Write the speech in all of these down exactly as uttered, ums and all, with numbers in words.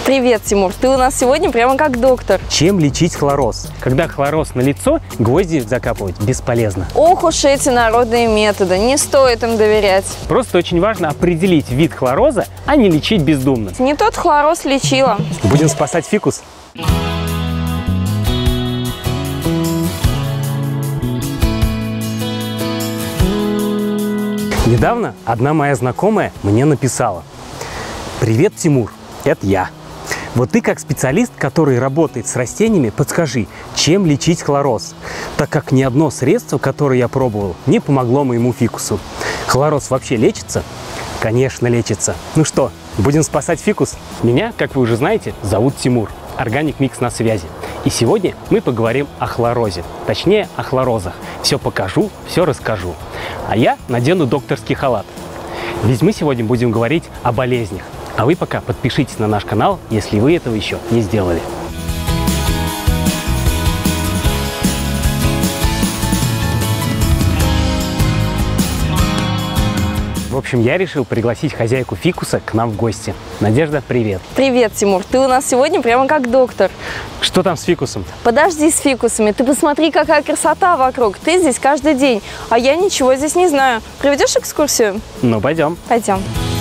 Привет, Тимур! Ты у нас сегодня прямо как доктор. Чем лечить хлороз? Когда хлороз налицо, гвозди закапывать бесполезно. Ох уж эти народные методы, не стоит им доверять. Просто очень важно определить вид хлороза, а не лечить бездумно. Не тот хлороз лечила. Будем спасать фикус. Недавно одна моя знакомая мне написала: «Привет, Тимур, это я. Вот ты как специалист, который работает с растениями, подскажи, чем лечить хлороз, так как ни одно средство, которое я пробовал, не помогло моему фикусу. Хлороз вообще лечится?» Конечно, лечится. Ну что, будем спасать фикус? Меня, как вы уже знаете, зовут Тимур. Органик Микс на связи. И сегодня мы поговорим о хлорозе, точнее о хлорозах. Все покажу, все расскажу. А я надену докторский халат. Ведь мы сегодня будем говорить о болезнях. А вы пока подпишитесь на наш канал, если вы этого еще не сделали. В общем, я решил пригласить хозяйку фикуса к нам в гости. Надежда, привет. Привет, Тимур! Ты у нас сегодня прямо как доктор. Что там с фикусом? Подожди с фикусами. Ты посмотри, какая красота вокруг. Ты здесь каждый день, а я ничего здесь не знаю. Проведешь экскурсию? Ну, пойдем. Пойдем.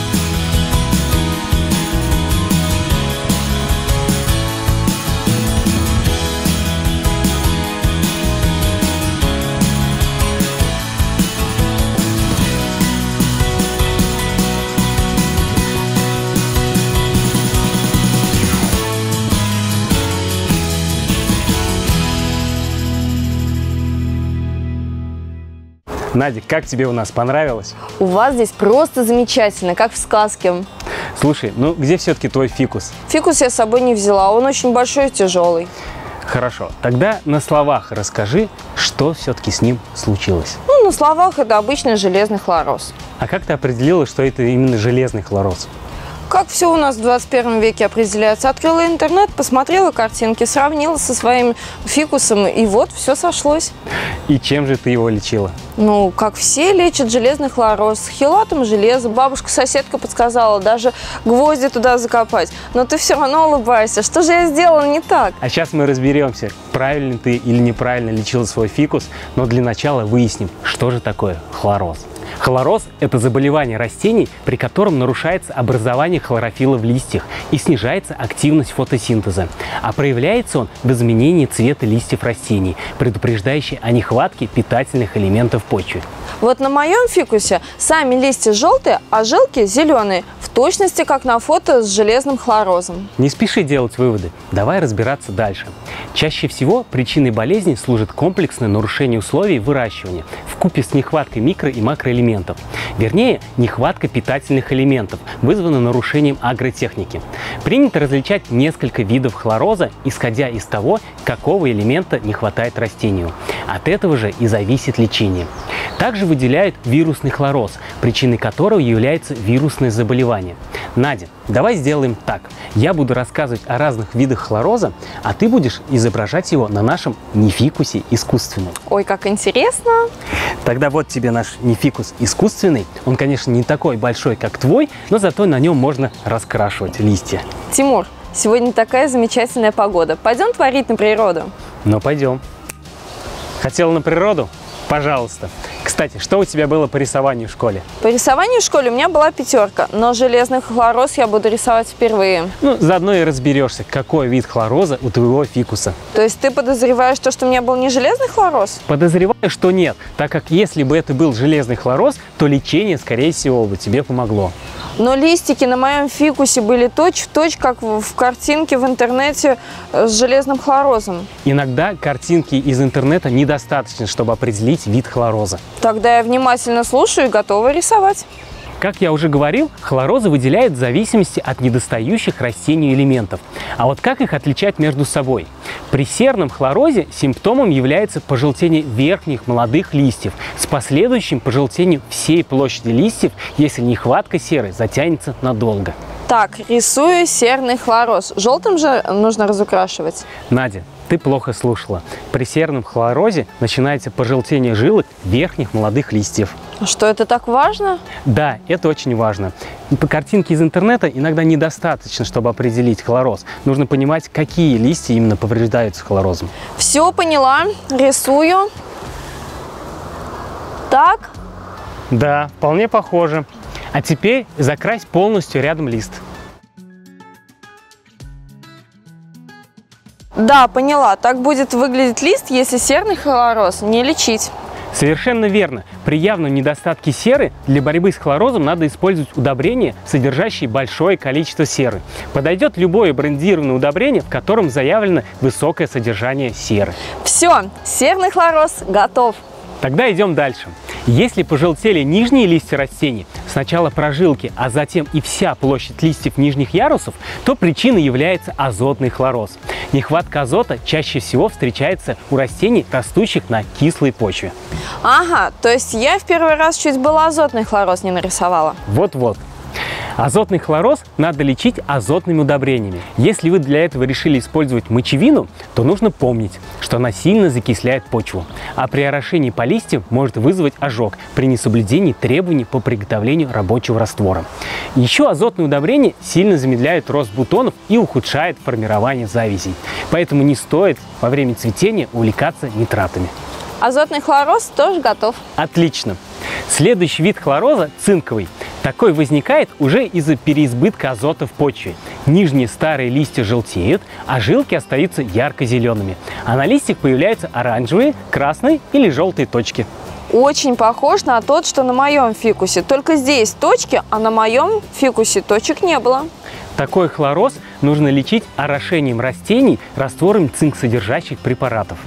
Надя, как тебе у нас? Понравилось? У вас здесь просто замечательно, как в сказке. Слушай, ну где все-таки твой фикус? Фикус я с собой не взяла, он очень большой и тяжелый. Хорошо, тогда на словах расскажи, что все-таки с ним случилось. Ну, на словах это обычный железный хлороз. А как ты определила, что это именно железный хлороз? Как все у нас в двадцать первом веке определяется? Открыла интернет, посмотрела картинки, сравнила со своим фикусом, и вот все сошлось. И чем же ты его лечила? Ну, как все лечат железный хлороз, с хелатом железа. Бабушка-соседка подсказала даже гвозди туда закопать. Но ты все равно улыбаешься. Что же я сделала не так? А сейчас мы разберемся, правильно ты или неправильно лечила свой фикус, но для начала выясним, что же такое хлороз. Хлороз – это заболевание растений, при котором нарушается образование хлорофилла в листьях и снижается активность фотосинтеза. А проявляется он в изменении цвета листьев растений, предупреждающий о нехватке питательных элементов почвы. Вот на моем фикусе сами листья желтые, а жилки зеленые, в точности как на фото с железным хлорозом. Не спеши делать выводы, давай разбираться дальше. Чаще всего причиной болезни служит комплексное нарушение условий выращивания вкупе с нехваткой микро- и макроэлементов. Вернее, нехватка питательных элементов, вызвана нарушением агротехники. Принято различать несколько видов хлороза, исходя из того, какого элемента не хватает растению. От этого же и зависит лечение. Также выделяют вирусный хлороз, причиной которого является вирусное заболевание. Надя, давай сделаем так. Я буду рассказывать о разных видах хлороза, а ты будешь изображать его на нашем нефикусе искусственном. Ой, как интересно! Тогда вот тебе наш нефикус искусственный. Он, конечно, не такой большой, как твой, но зато на нем можно раскрашивать листья. Тимур, сегодня такая замечательная погода. Пойдем творить на природу? Ну, пойдем. Хотела на природу? Пожалуйста. Кстати, что у тебя было по рисованию в школе? По рисованию в школе у меня была пятерка, но железный хлороз я буду рисовать впервые. Ну, заодно и разберешься, какой вид хлороза у твоего фикуса. То есть ты подозреваешь то, что у меня был не железный хлороз? Подозреваю, что нет, так как если бы это был железный хлороз, то лечение, скорее всего, бы тебе помогло. Но листики на моем фикусе были точь-в-точь, как в картинке в интернете с железным хлорозом. Иногда картинки из интернета недостаточно, чтобы определить вид хлороза. Тогда я внимательно слушаю и готова рисовать. Как я уже говорил, хлорозы выделяют в зависимости от недостающих растению элементов. А вот как их отличать между собой? При серном хлорозе симптомом является пожелтение верхних молодых листьев с последующим пожелтением всей площади листьев, если нехватка серы затянется надолго. Так, рисую серный хлороз. Желтым же нужно разукрашивать. Надя, Ты плохо слушала. При серном хлорозе начинается пожелтение жилок верхних молодых листьев. Что это так важно? Да, это очень важно. По картинке из интернета иногда недостаточно, чтобы определить хлороз. Нужно понимать, какие листья именно повреждаются хлорозом. Все поняла, рисую. Так? Да, вполне похоже. А теперь закрась полностью рядом лист. Да, поняла. Так будет выглядеть лист, если серный хлороз не лечить. Совершенно верно. При явном недостатке серы для борьбы с хлорозом надо использовать удобрения, содержащие большое количество серы. Подойдет любое брендированное удобрение, в котором заявлено высокое содержание серы. Все, серный хлороз готов. Тогда идем дальше. Если пожелтели нижние листья растений, сначала прожилки, а затем и вся площадь листьев нижних ярусов, то причиной является азотный хлороз. Нехватка азота чаще всего встречается у растений, растущих на кислой почве. Ага, то есть я в первый раз чуть было азотный хлороз не нарисовала. Вот-вот. Азотный хлороз надо лечить азотными удобрениями. Если вы для этого решили использовать мочевину, то нужно помнить, что она сильно закисляет почву, а при орошении по листьям может вызвать ожог при несоблюдении требований по приготовлению рабочего раствора. Еще азотные удобрения сильно замедляют рост бутонов и ухудшают формирование завязей. Поэтому не стоит во время цветения увлекаться нитратами. Азотный хлороз тоже готов. Отлично. Следующий вид хлороза – цинковый. Такой возникает уже из-за переизбытка азота в почве. Нижние старые листья желтеют, а жилки остаются ярко-зелеными. А на листьях появляются оранжевые, красные или желтые точки. Очень похож на тот, что на моем фикусе. Только здесь точки, а на моем фикусе точек не было. Такой хлороз нужно лечить орошением растений раствором цинк-содержащих препаратов.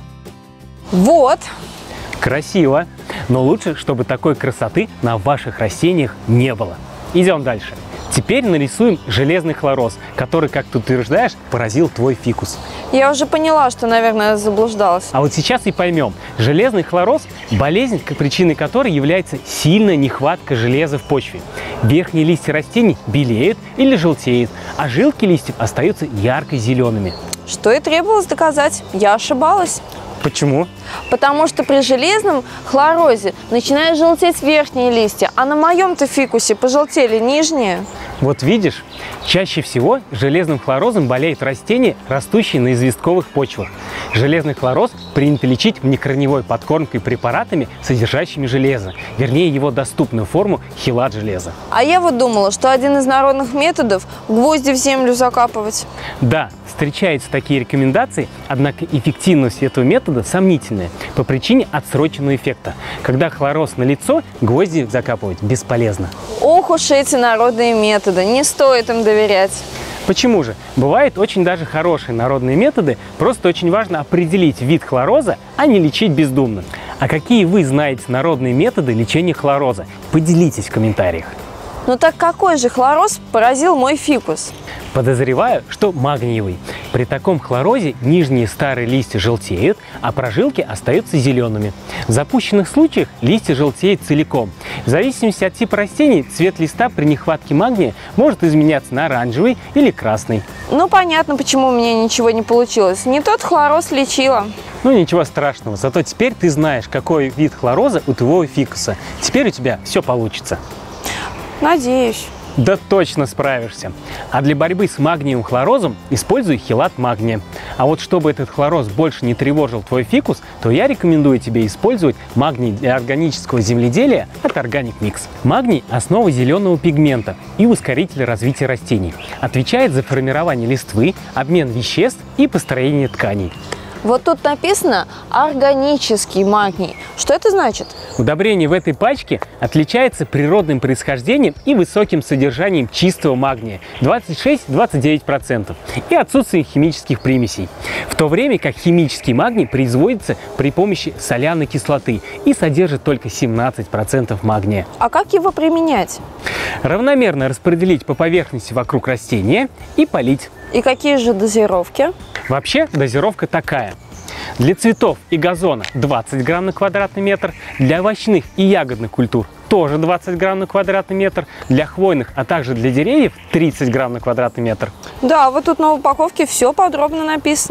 Вот. Красиво. Но лучше, чтобы такой красоты на ваших растениях не было. Идем дальше. Теперь нарисуем железный хлороз, который, как ты утверждаешь, поразил твой фикус. Я уже поняла, что, наверное, заблуждалась. А вот сейчас и поймем. Железный хлороз – болезнь, причиной которой является сильная нехватка железа в почве. Верхние листья растений белеют или желтеют, а жилки листьев остаются ярко-зелеными. Что и требовалось доказать. Я ошибалась. Почему? Потому что при железном хлорозе начинают желтеть верхние листья, а на моем-то фикусе пожелтели нижние. Вот видишь, чаще всего железным хлорозом болеют растения, растущие на известковых почвах. Железный хлороз принято лечить внекорневой подкормкой препаратами, содержащими железо, вернее его доступную форму хелат железа. А я вот думала, что один из народных методов – гвозди в землю закапывать. Да, встречаются такие рекомендации, однако эффективность этого метода сомнительная по причине отсроченного эффекта. Когда хлороз налицо, гвозди закапывать бесполезно. Ох уж эти народные методы, не стоит им доверять. Почему же? Бывают очень даже хорошие народные методы, просто очень важно определить вид хлороза, а не лечить бездумно. А какие вы знаете народные методы лечения хлороза? Поделитесь в комментариях. Ну так какой же хлороз поразил мой фикус? Подозреваю, что магниевый. При таком хлорозе нижние старые листья желтеют, а прожилки остаются зелеными. В запущенных случаях листья желтеют целиком. В зависимости от типа растений, цвет листа при нехватке магния может изменяться на оранжевый или красный. Ну понятно, почему у меня ничего не получилось. Не тот хлороз лечила. Ну ничего страшного, зато теперь ты знаешь, какой вид хлороза у твоего фикуса. Теперь у тебя все получится. Надеюсь. Да точно справишься. А для борьбы с магниевым хлорозом используй хелат магния. А вот чтобы этот хлороз больше не тревожил твой фикус, то я рекомендую тебе использовать магний для органического земледелия от Organic Mix. Магний – основа зеленого пигмента и ускоритель развития растений. Отвечает за формирование листвы, обмен веществ и построение тканей. Вот тут написано органический магний. Что это значит? Удобрение в этой пачке отличается природным происхождением и высоким содержанием чистого магния двадцать шесть — двадцать девять процентов и отсутствием химических примесей. В то время как химический магний производится при помощи соляной кислоты и содержит только семнадцать процентов магния. А как его применять? Равномерно распределить по поверхности вокруг растения и полить. И какие же дозировки? Вообще дозировка такая. Для цветов и газона двадцать грамм на квадратный метр, для овощных и ягодных культур тоже двадцать грамм на квадратный метр, для хвойных, а также для деревьев тридцать грамм на квадратный метр. Да, вот тут на упаковке все подробно написано.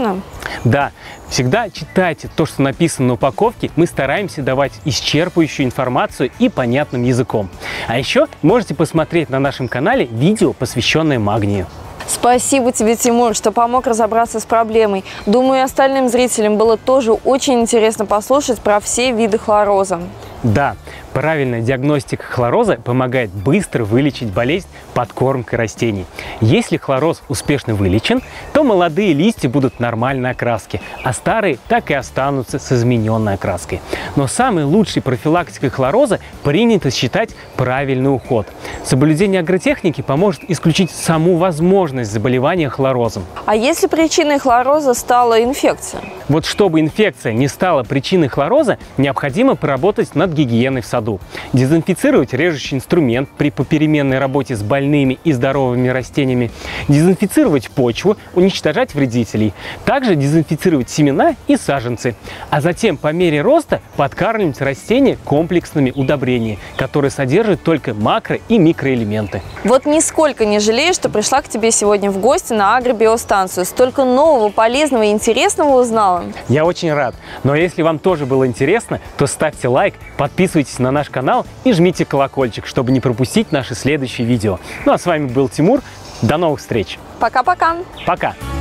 Да, всегда читайте то, что написано на упаковке. Мы стараемся давать исчерпывающую информацию и понятным языком. А еще можете посмотреть на нашем канале видео, посвященное магнию. Спасибо тебе, Тимур, что помог разобраться с проблемой. Думаю, и остальным зрителям было тоже очень интересно послушать про все виды хлороза. Да, правильная диагностика хлороза помогает быстро вылечить болезнь подкормкой растений. Если хлороз успешно вылечен, то молодые листья будут нормальной окраски, а старые так и останутся с измененной окраской. Но самой лучшей профилактикой хлороза принято считать правильный уход. Соблюдение агротехники поможет исключить саму возможность заболевания хлорозом. А если причиной хлороза стала инфекция? Вот чтобы инфекция не стала причиной хлороза, необходимо поработать над гигиеной в саду. Дезинфицировать режущий инструмент при попеременной работе с больными и здоровыми растениями. Дезинфицировать почву, уничтожать вредителей. Также дезинфицировать семена и саженцы. А затем по мере роста подкармливать растения комплексными удобрениями, которые содержат только макро- и микроэлементы. Вот нисколько не жалею, что пришла к тебе сегодня в гости на агробиостанцию. Столько нового, полезного и интересного узнала. Я очень рад. Но если вам тоже было интересно, то ставьте лайк, подписывайтесь на наш канал и жмите колокольчик, чтобы не пропустить наши следующие видео. Ну а с вами был Тимур. До новых встреч. Пока-пока. Пока.